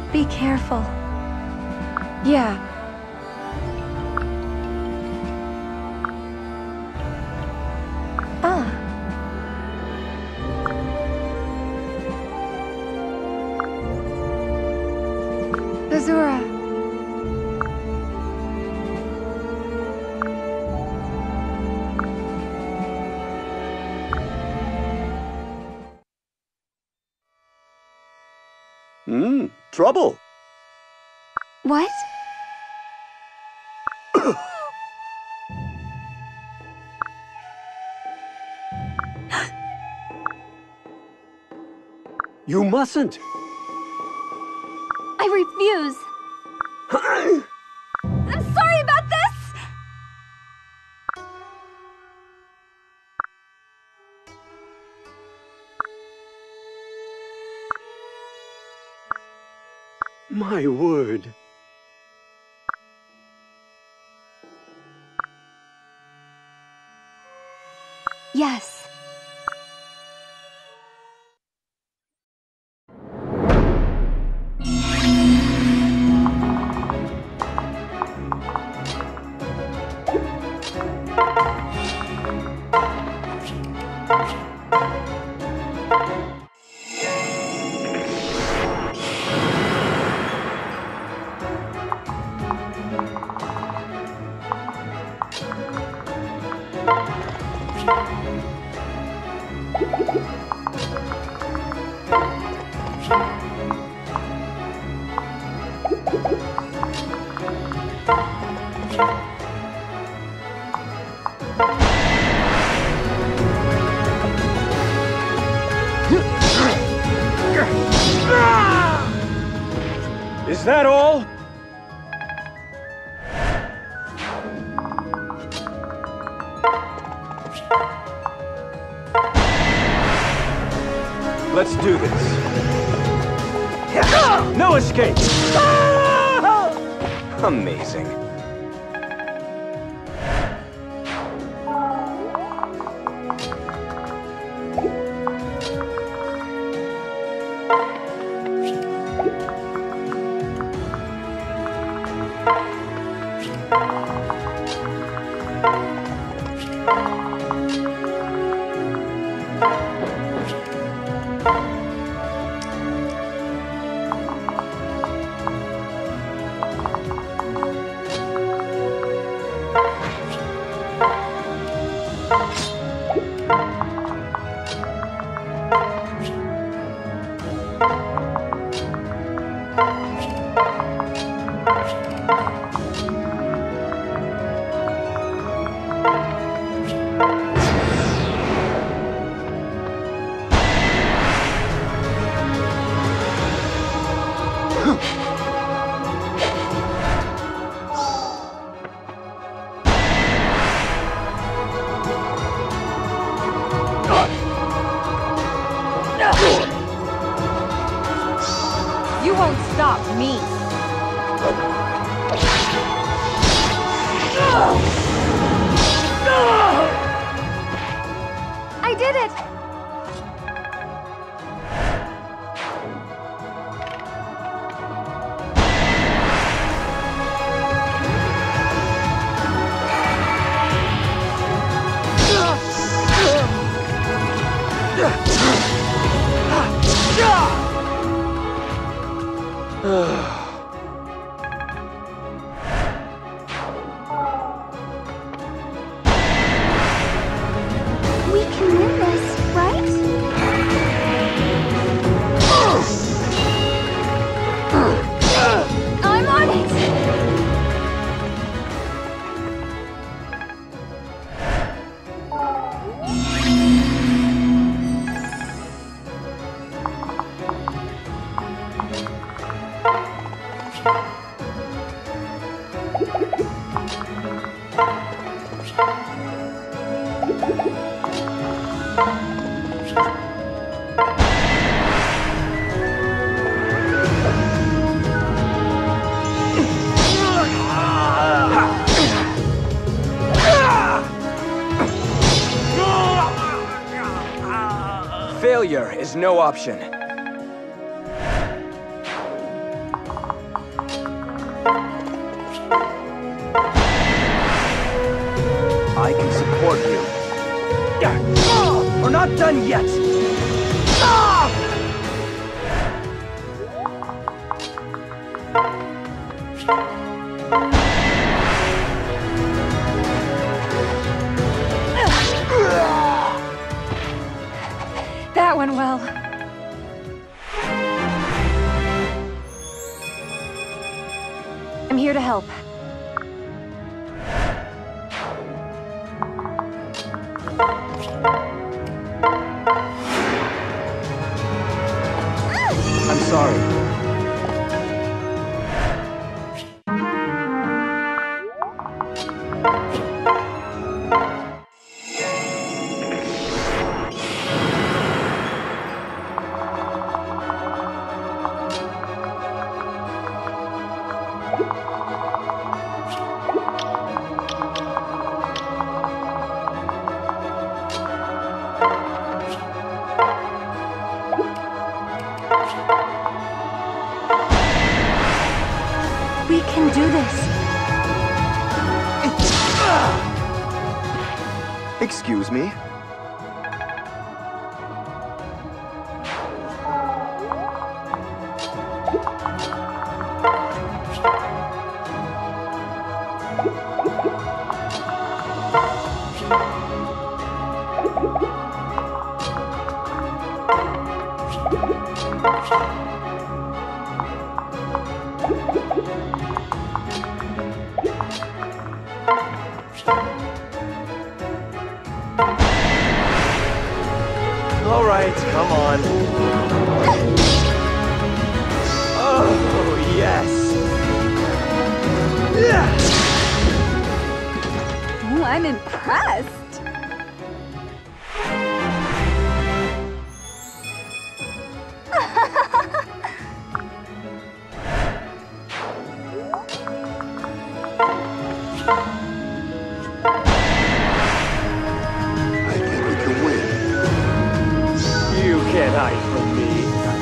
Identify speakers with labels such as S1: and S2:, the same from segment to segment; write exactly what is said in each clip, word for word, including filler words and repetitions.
S1: Be careful.
S2: Yeah.
S1: Ah.
S2: Azura.
S3: Hmm, trouble.
S1: What?
S3: You mustn't.
S1: I refuse. I'm sorry about this!
S3: My word.
S1: Yes.
S3: Is that all? Let's do this. No escape! Amazing.
S2: You won't stop me.
S1: I did it! We can win this, right? I'm on it!
S4: Failure is no option.
S3: We're not done yet! Ah!
S2: That went well. I'm here to help.
S3: I'm sorry.
S1: We can do this.
S4: Excuse me?
S3: All right, come on. Oh, yes.
S2: Ooh, I'm impressed.
S4: I think we can win.
S3: You can't hide from me.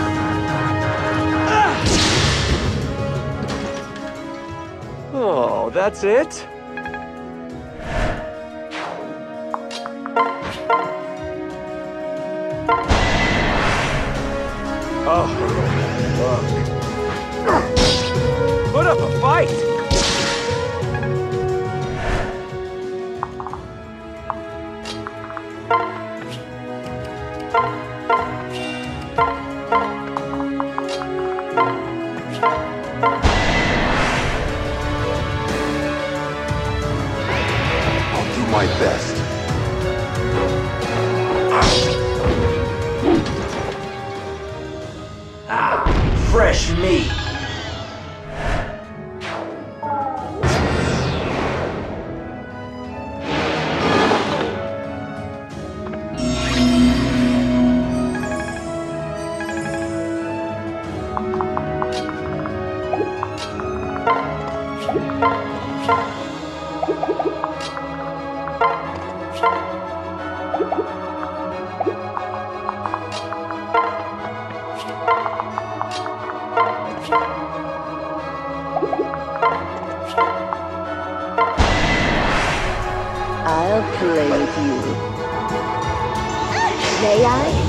S3: Ah! Oh, that's it? Oh, look. Put up a fight!
S4: I'll do my best.
S3: Ah, fresh meat.
S5: I'll play with you. May I?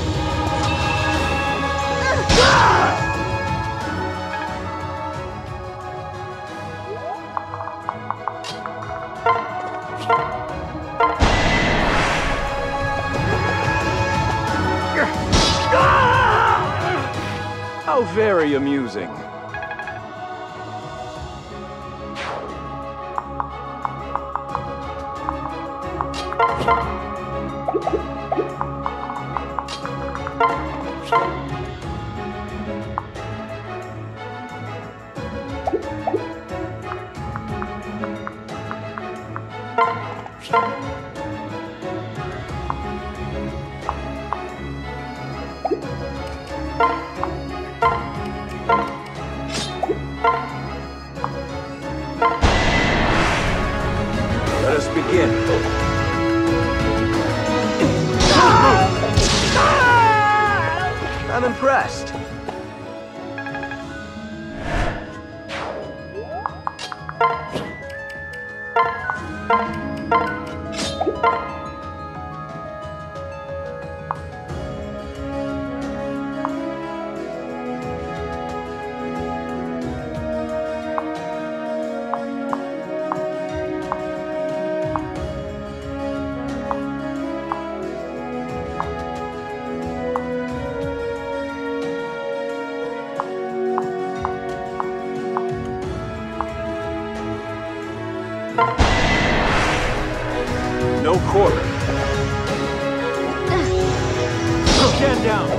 S3: How very amusing. Let us begin. I'm impressed. down.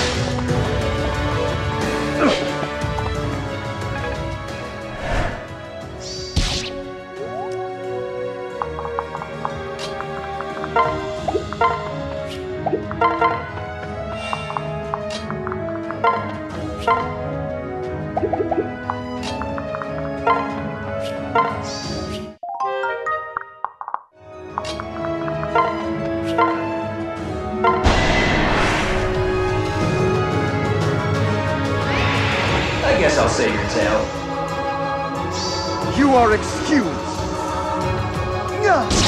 S6: I guess I'll save your tail.
S4: You are excused. Nyah!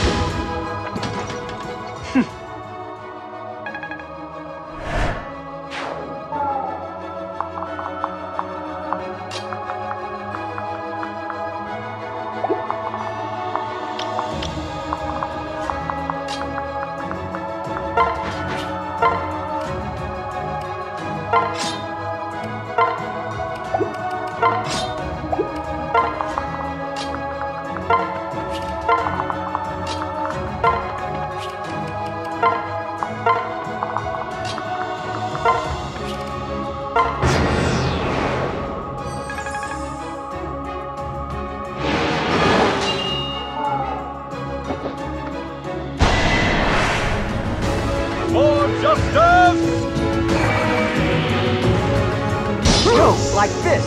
S3: Like this!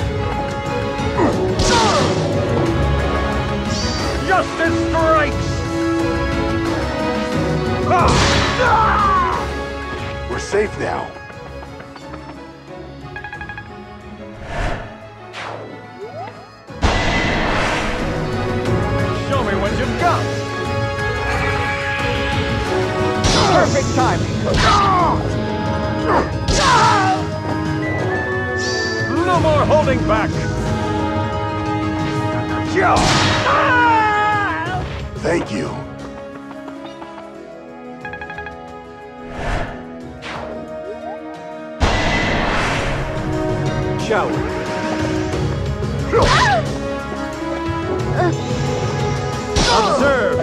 S3: Justice strikes!
S4: We're safe now.
S3: Show me what you've got! Perfect timing! No more holding back!
S4: Thank you.
S3: Shall we? Observe!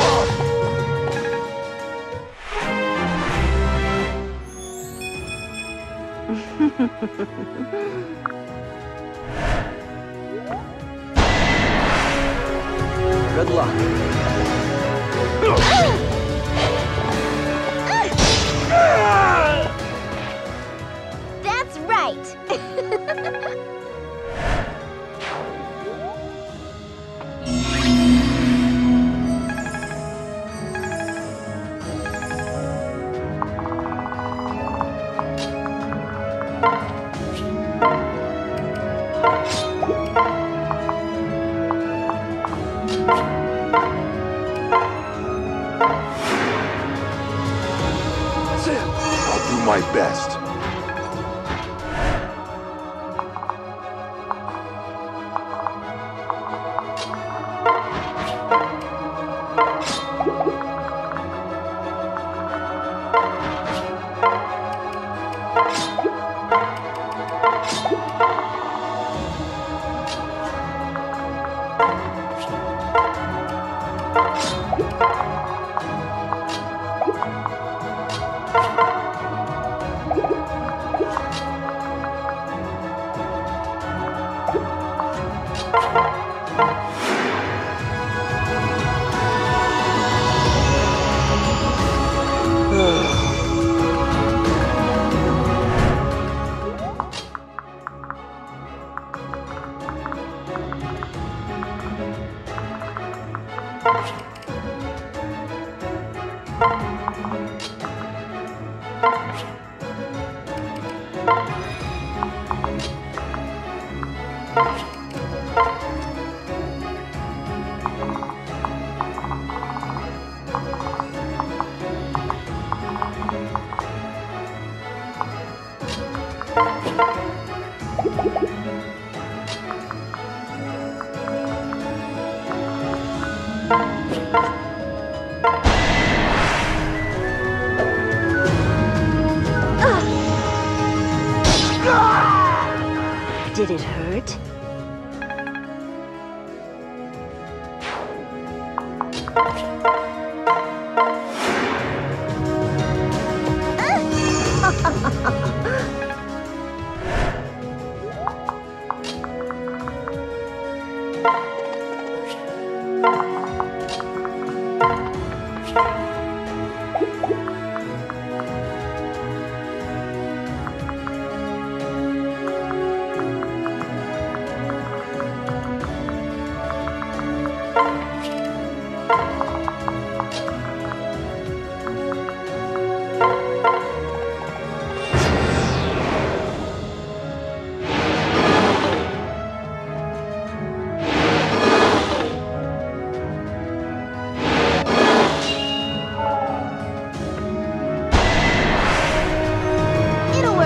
S3: Good luck.
S5: That's right.
S4: I'll do my best.
S5: Did it hurt?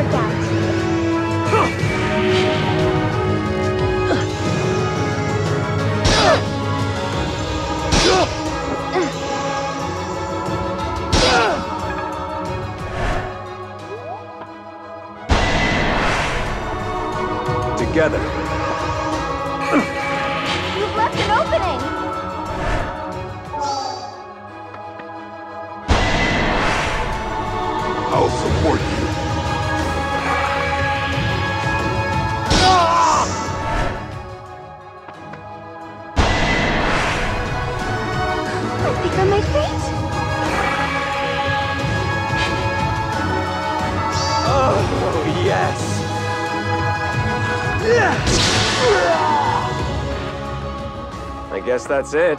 S5: work out.
S3: Together.
S5: You've left an opening!
S4: I'll support you.
S5: I think I might faint.
S3: Oh, yes. I guess that's it.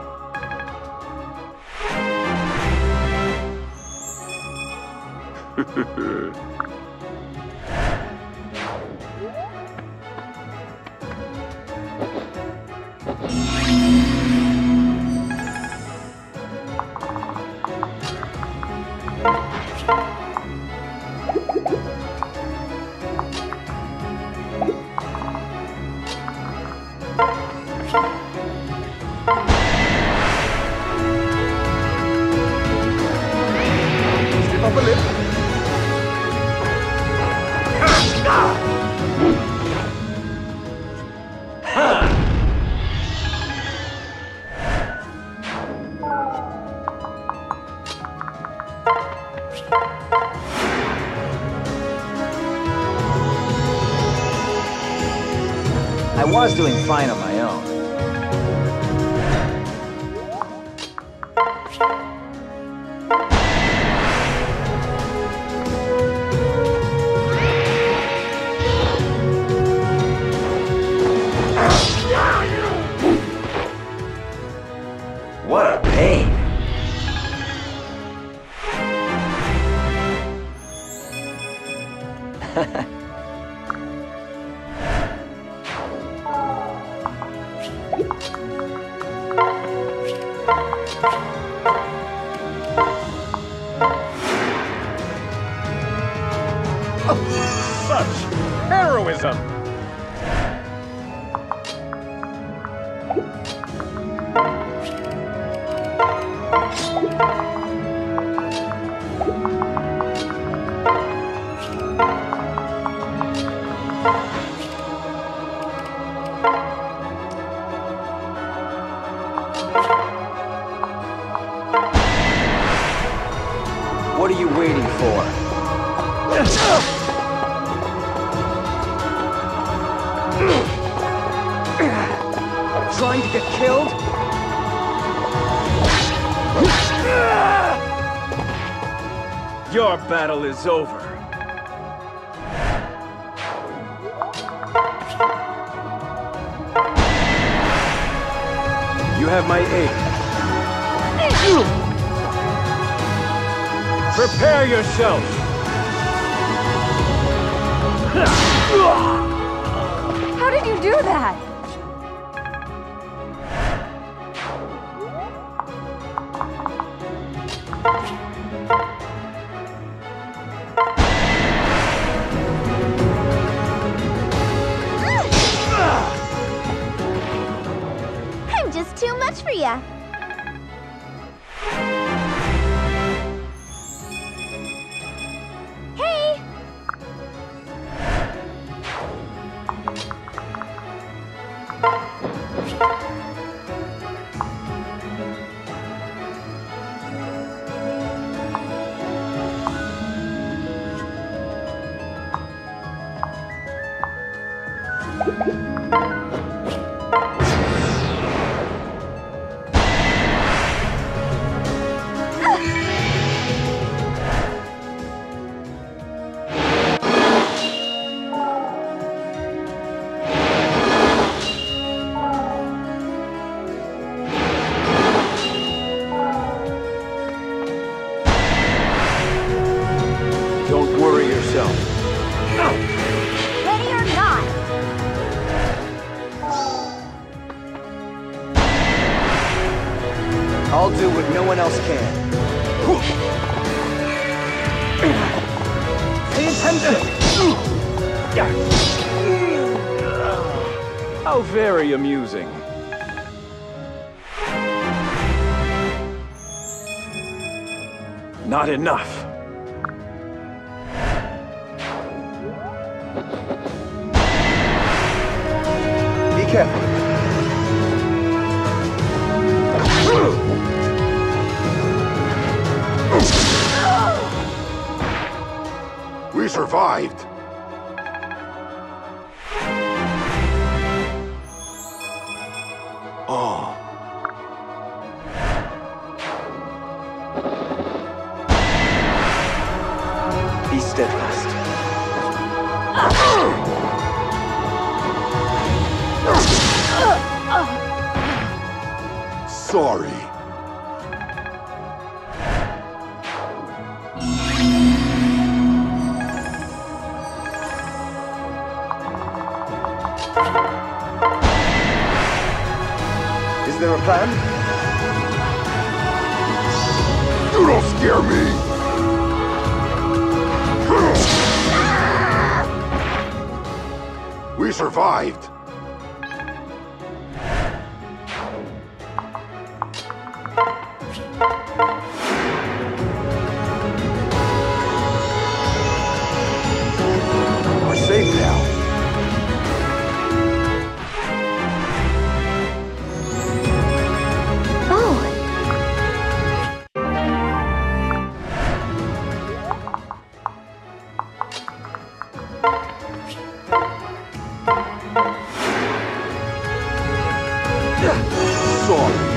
S3: Stiff upper lip.
S6: I was doing fine on my own. What a pain!
S3: Such heroism!
S6: What are you waiting for?
S3: Trying to get killed? Your battle is over. You have my aid. Prepare yourself!
S2: How did you do that?
S5: I'm just too much for ya. Hey!
S3: Don't worry yourself.
S5: Ready or not?
S6: I'll do what no one else can.
S3: Pay attention! How very amusing. Not enough.
S6: Be careful.
S4: We survived. Oh.
S6: Be steadfast.
S4: Sorry.
S6: Is there a plan?
S4: You don't scare me. We survived. We're safe now. Sorry.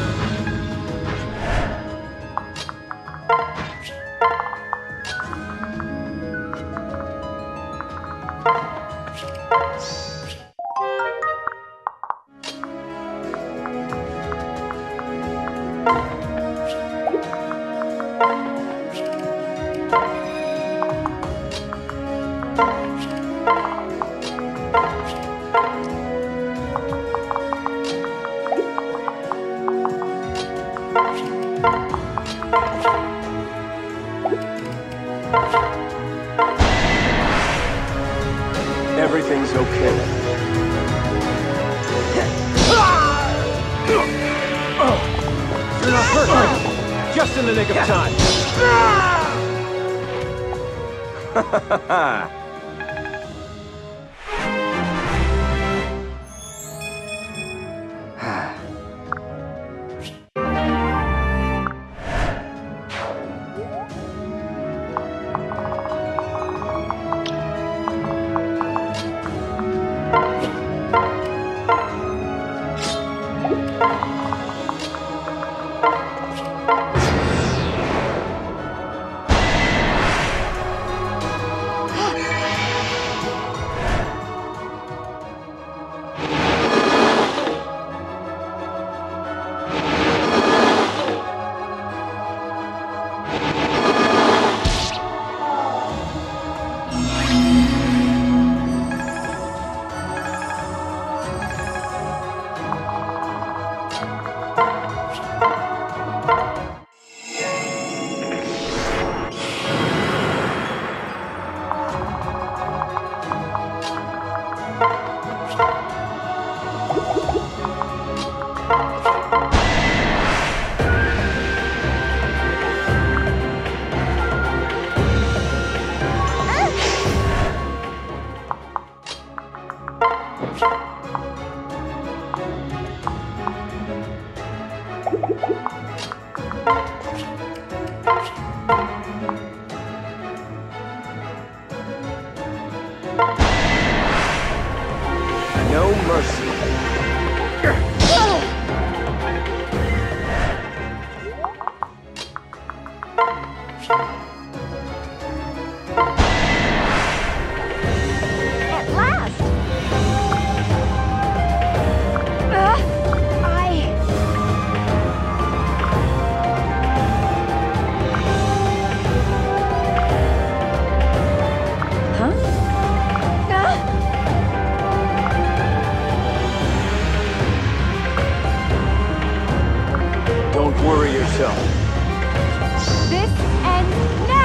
S3: Everything's okay. You're not hurt. Just in the nick of time.
S6: No mercy.
S5: At last! Uh, I...
S2: Huh?
S5: Uh,
S3: Don't worry yourself.
S2: This ends now!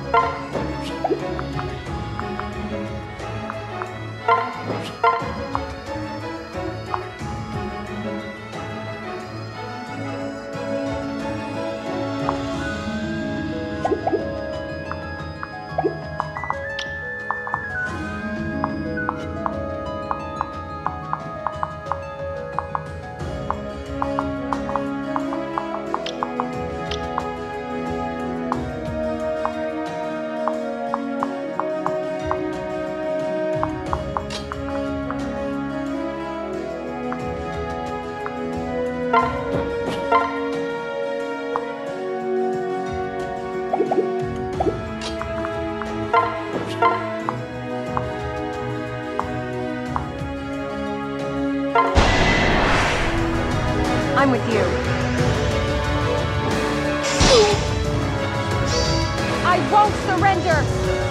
S2: I'm with you. I won't surrender!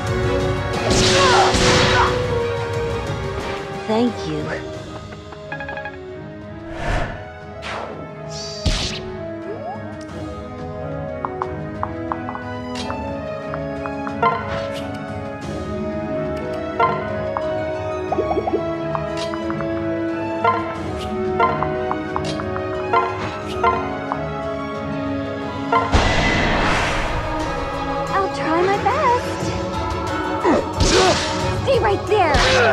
S1: Thank you.
S5: I'll try my best. Stay right there.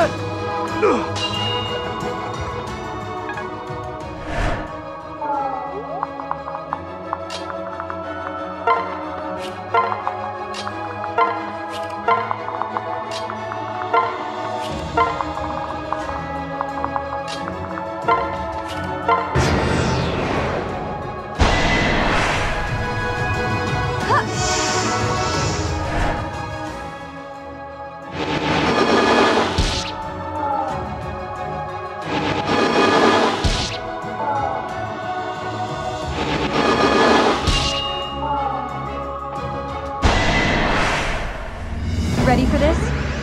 S2: Ready for this?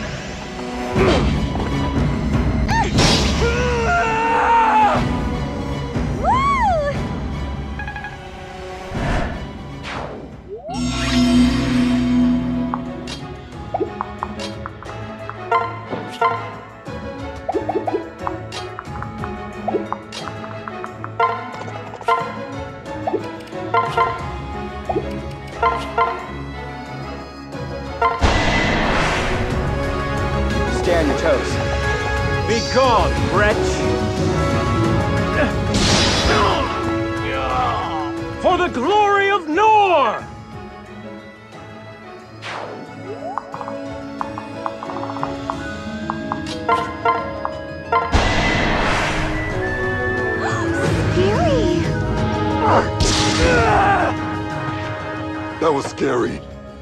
S6: Stay on your toes.
S3: Be gone, wretch! For the glory of Nor!
S5: Scary.
S4: That was scary.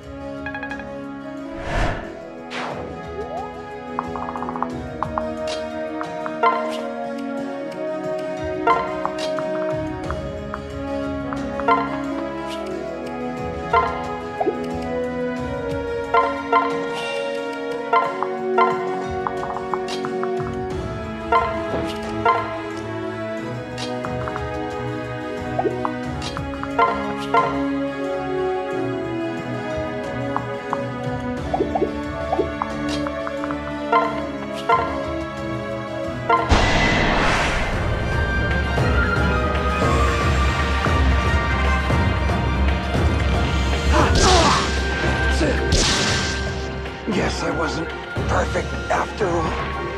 S6: Guess I wasn't perfect after all.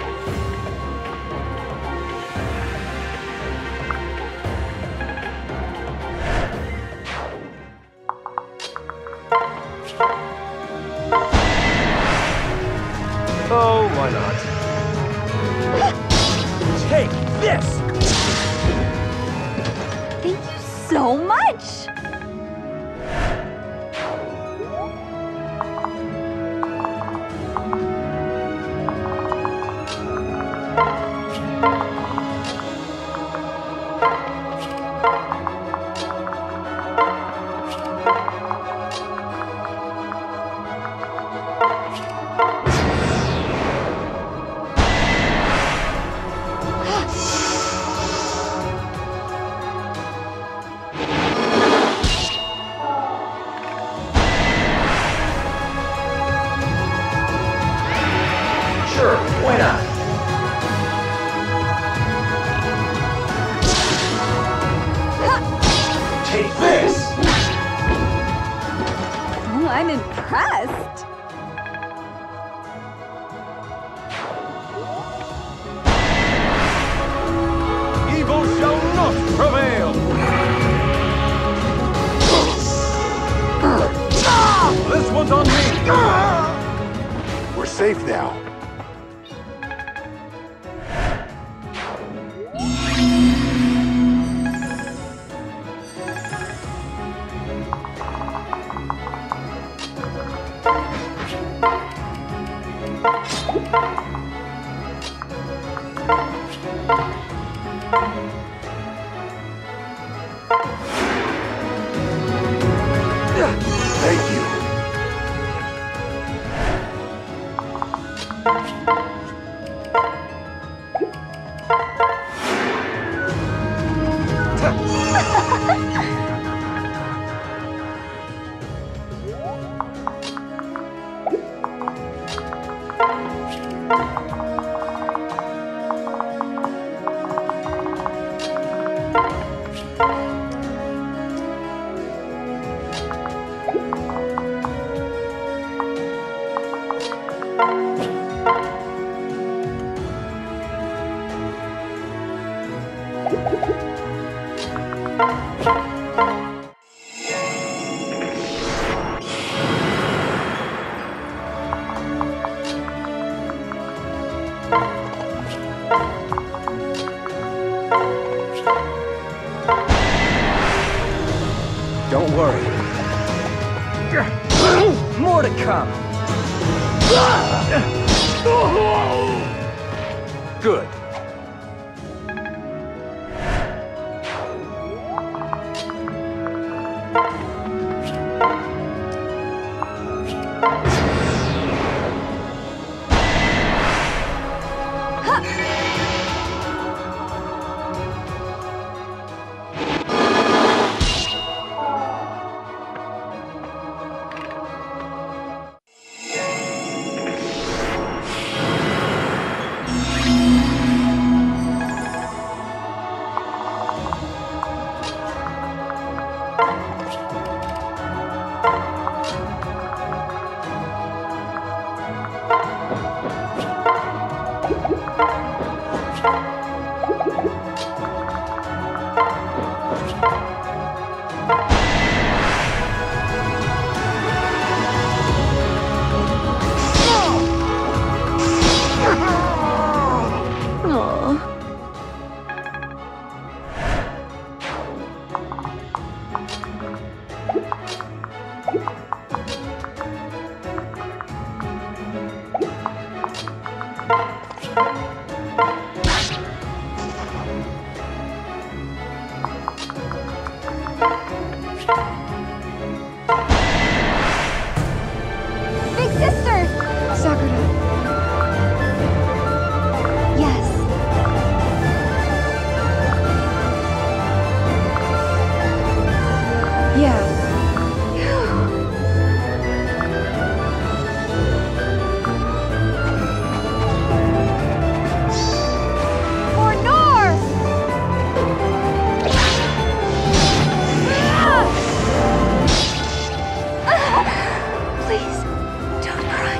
S3: Oh, why not? Take this!
S2: Thank you so much! I'm impressed.
S3: Evil shall not prevail! This one's on me!
S4: We're safe now. Thank you.
S6: Don't worry. More to come.
S3: Good.
S5: Big sister!
S2: Sakura.
S5: Yes.
S2: Yeah.
S5: For North! Please, don't cry.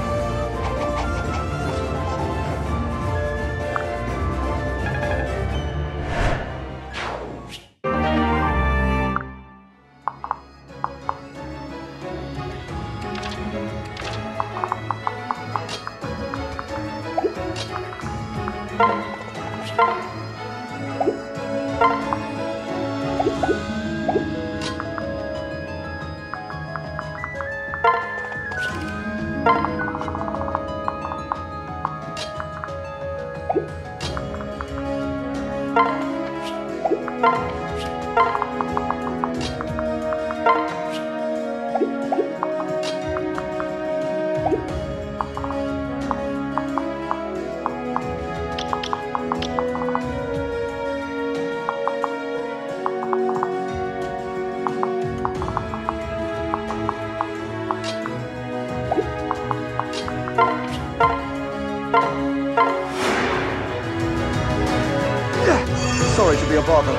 S6: Sorry to be a bother.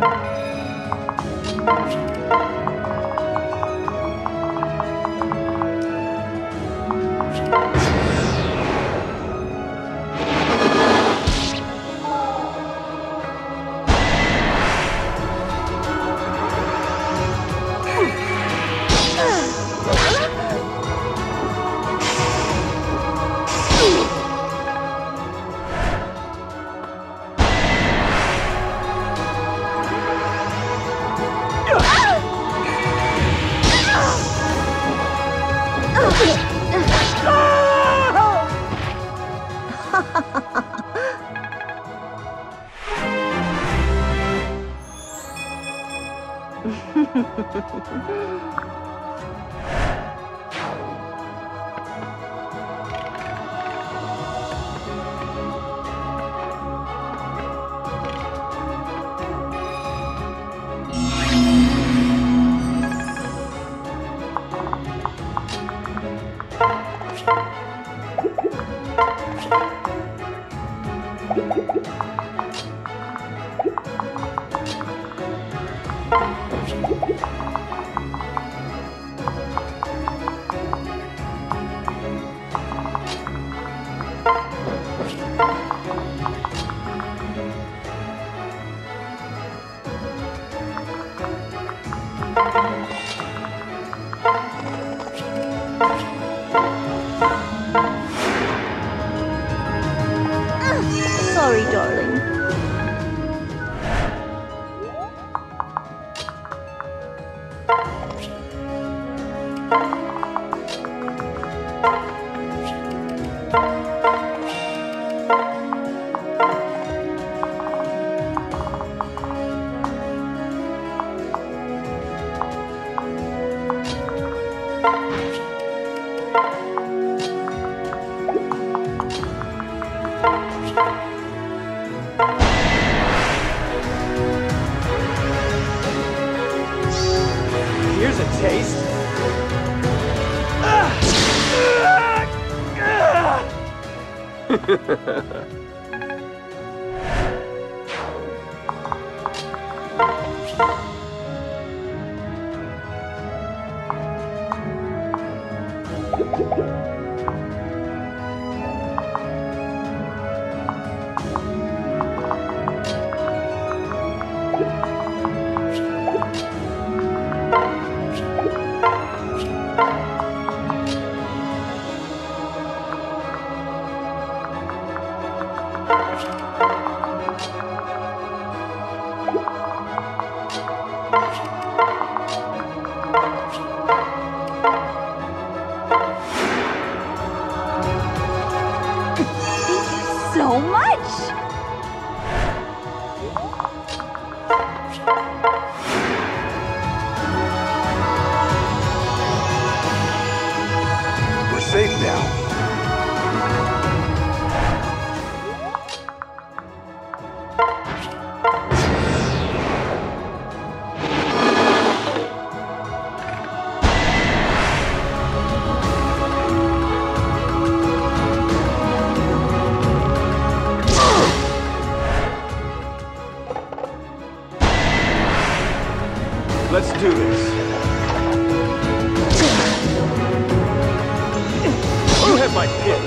S1: Sorry, darling.
S3: Here's a taste.
S1: So much!
S4: We're safe now.
S3: Let's do this. You have my pin.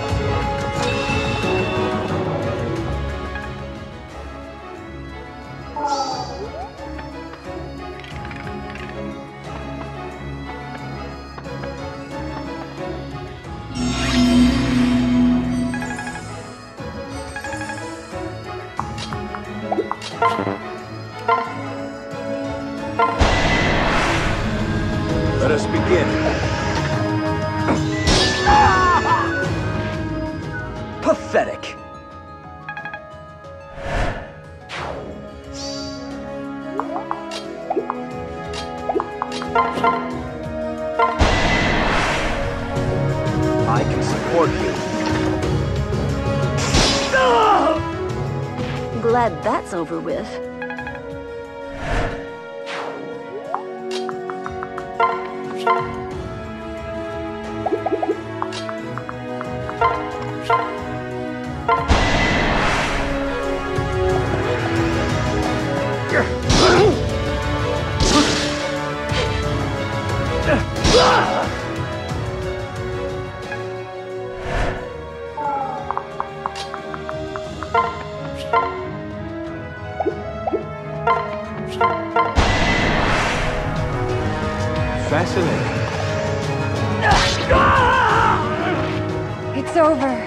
S3: Let us begin.
S6: Pathetic.
S3: I can support you.
S1: Glad that's over with.
S3: Fascinating.
S2: It's over.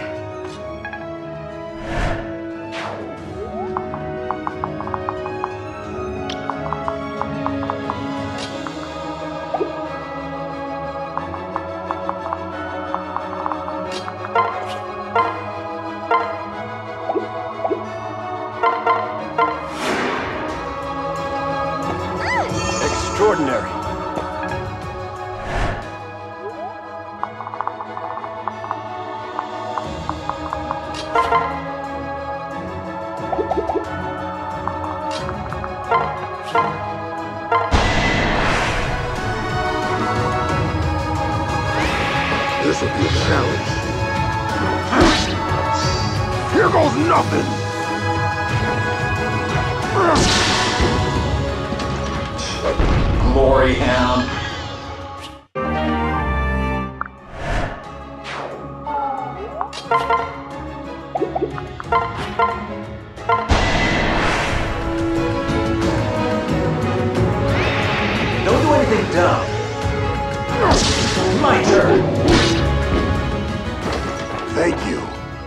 S3: Extraordinary.
S4: This will be a challenge. Here goes nothing!
S7: Glory hound. Don't do anything dumb. My turn.
S4: Thank you.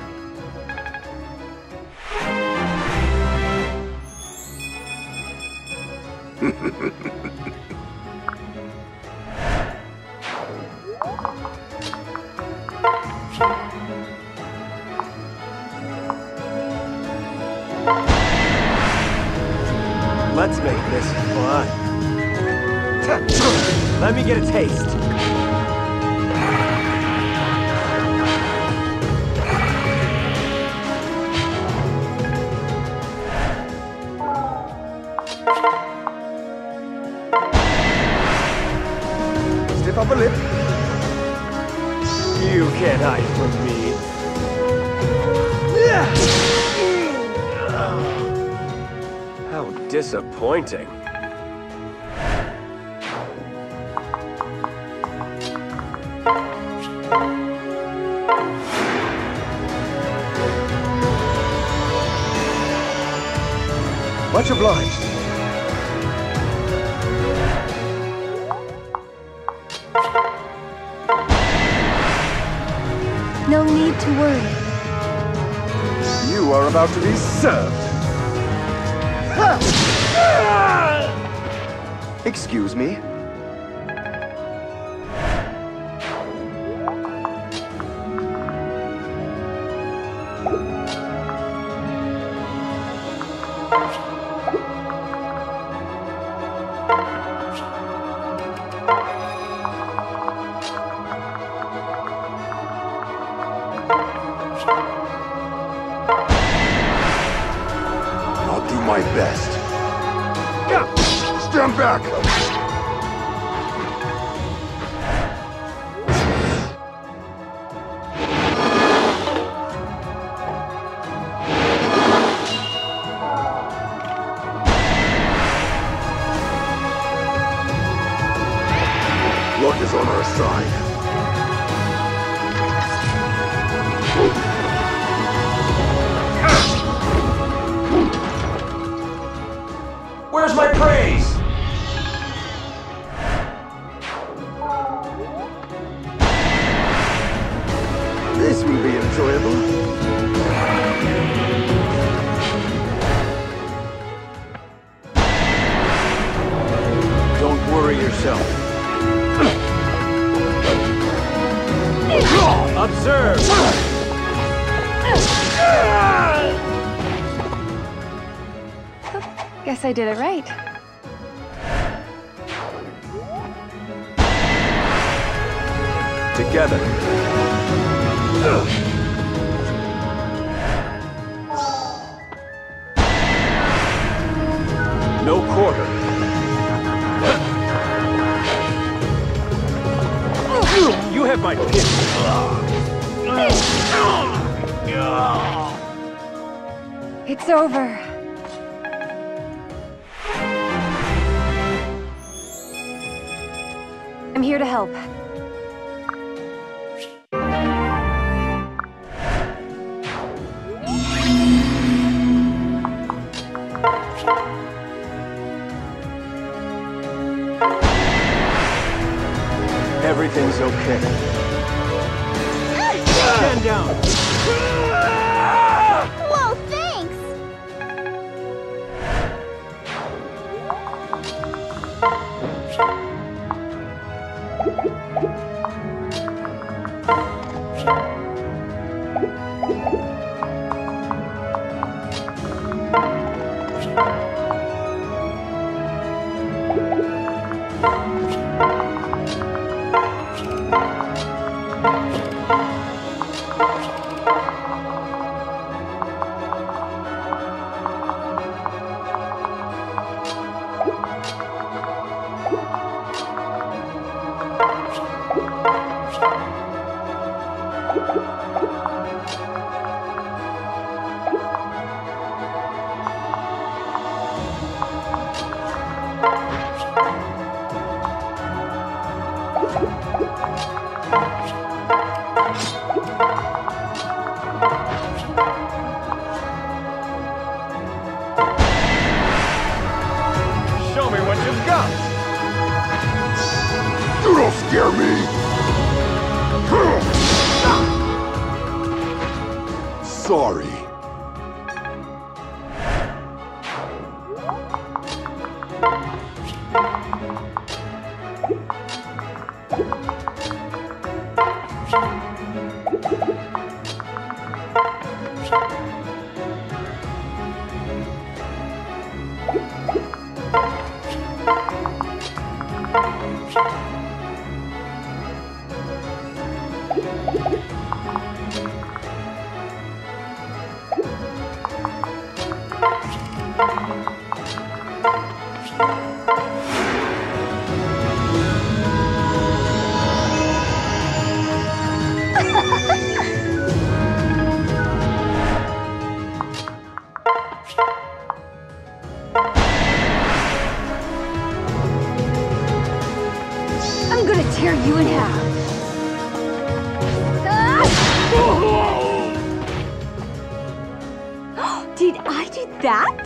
S3: Let's make this fun. Let me get a taste. Stiff upper lip. You can't hide from me. How disappointing. Much obliged.
S2: No need to worry.
S3: You are about to be served. Excuse me?
S4: I'll do my best. Stand back! Luck is on our side.
S7: Where's my praise?
S3: This will be enjoyable. Don't worry yourself. Observe!
S2: Guess I did it right.
S3: Together. No quarter. You have my pin.
S2: It's over. I'm here to help.
S3: Everything's okay. Stand down.
S5: Whoa, thanks!
S3: Show me what you've got.
S4: You don't scare me! Sorry.
S2: I'm gonna tear you in half.
S1: Did I do that?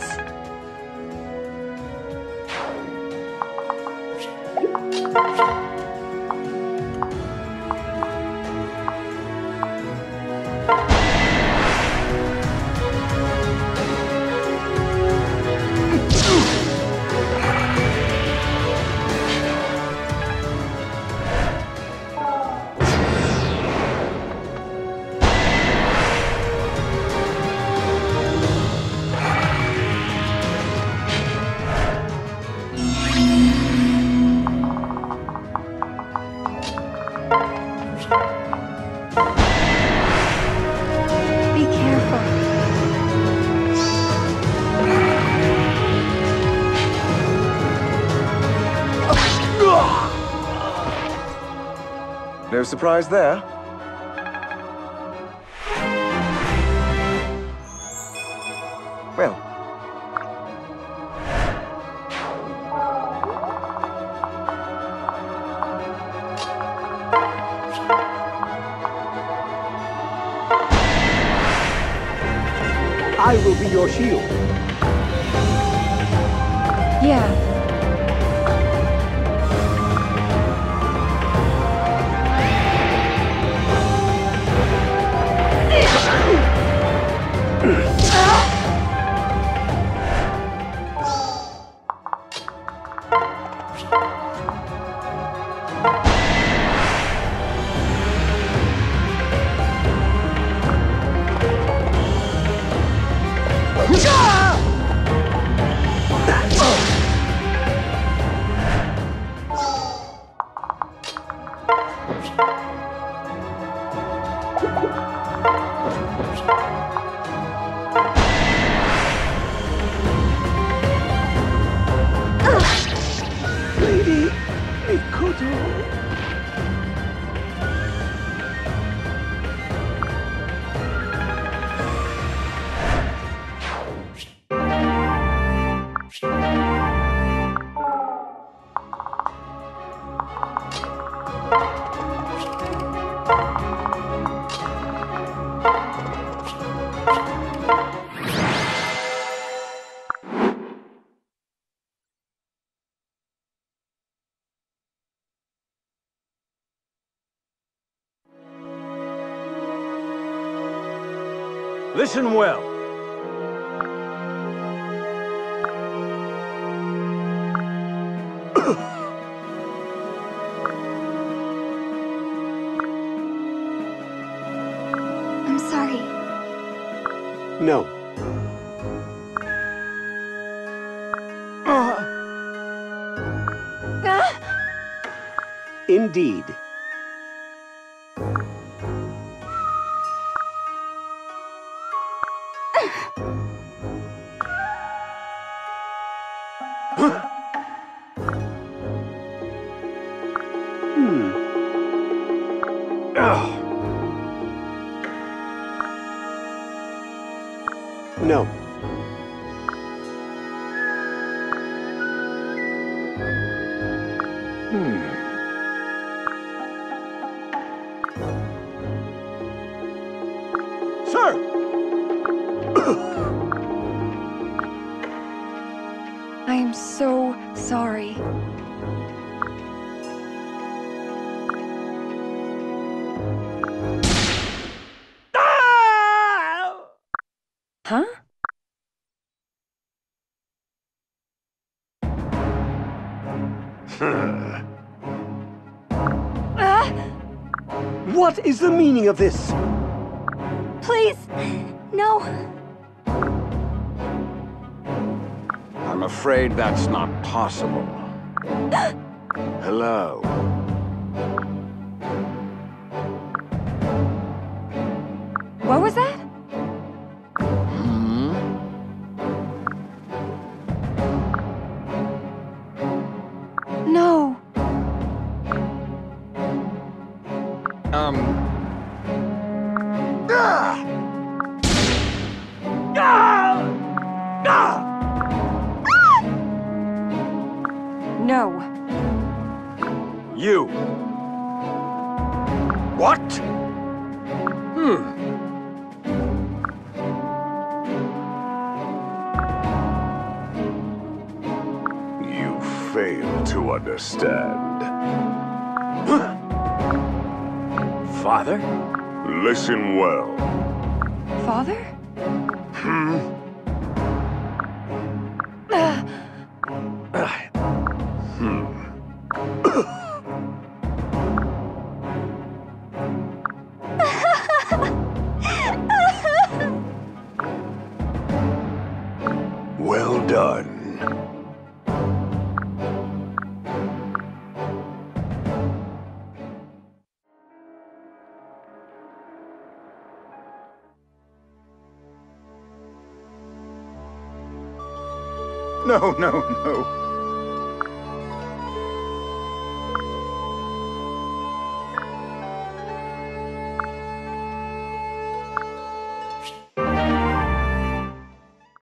S2: Be careful.
S6: No surprise there. Well,
S3: I will be your shield.
S2: Yeah.
S3: Lady Mikoto. Listen well.
S5: I'm sorry.
S8: No. Indeed. Hmm. No.
S3: Sir!
S2: I am so sorry. Huh?
S8: What is the meaning of this?
S5: Please, no.
S6: I'm afraid that's not possible. Hello.
S2: What was that?
S6: Hmm?
S2: No.
S6: Um...
S2: No.
S6: You. What? Hmm.
S4: You fail to understand.
S3: Father?
S4: Listen well.
S2: Father?
S4: Hmm? Well done.
S6: No, no, no.